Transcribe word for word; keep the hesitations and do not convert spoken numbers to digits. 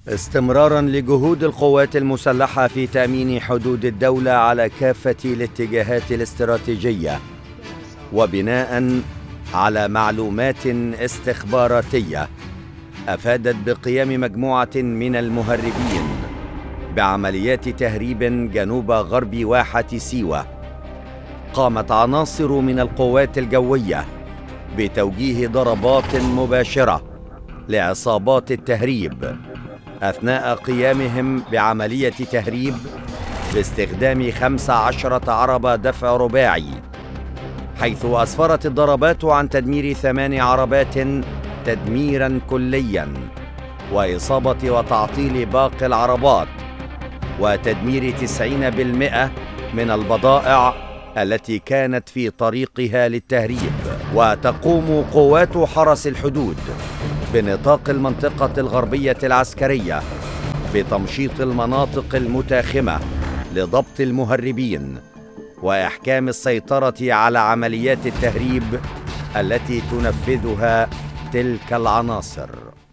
استمراراً لجهود القوات المسلحة في تأمين حدود الدولة على كافة الاتجاهات الاستراتيجية، وبناءً على معلومات استخباراتية أفادت بقيام مجموعة من المهربين بعمليات تهريب جنوب غرب واحة سيوة، قامت عناصر من القوات الجوية بتوجيه ضربات مباشرة لعصابات التهريب أثناء قيامهم بعملية تهريب باستخدام خمس عشرة عربة دفع رباعي، حيث أسفرت الضربات عن تدمير ثمان عربات تدميراً كلياً، وإصابة وتعطيل باقي العربات، وتدمير تسعين بالمئة من البضائع التي كانت في طريقها للتهريب. وتقوم قوات حرس الحدود بنطاق المنطقة الغربية العسكرية بتمشيط المناطق المتاخمة لضبط المهربين وإحكام السيطرة على عمليات التهريب التي تنفذها تلك العناصر.